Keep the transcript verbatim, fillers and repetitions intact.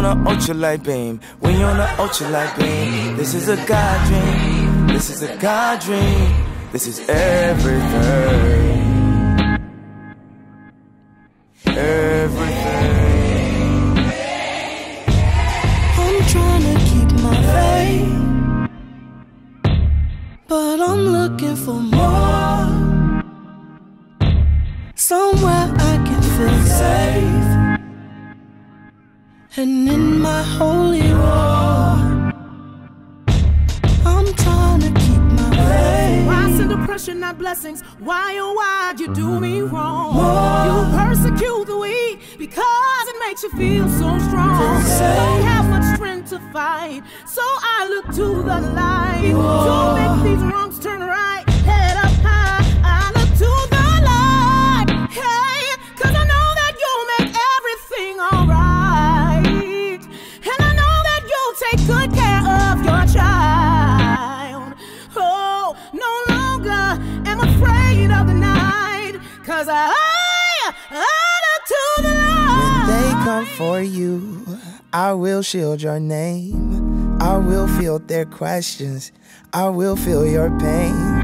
a ultralight beam, when you're on a ultralight beam. This is a God dream, this is a God dream, this is everything. Everything. I'm trying to keep my faith, but I'm looking for more. Somewhere I can feel safe, and in my holy war, I'm trying to keep my faith. Why send oppression, not blessings? Why, oh why you do me wrong? More. You persecute the weak because it makes you feel so strong. Don't have much strength to fight, so I look to the light. Whoa. To make these wrongs turn right, head up high, I look to the light. Hey, cause I know that you'll make everything alright, and I know that you'll take good care of your child. Oh, no longer am afraid of the night, cause I, I look to the light. When they come for you, I will shield your name. I will field their questions, I will feel your pain.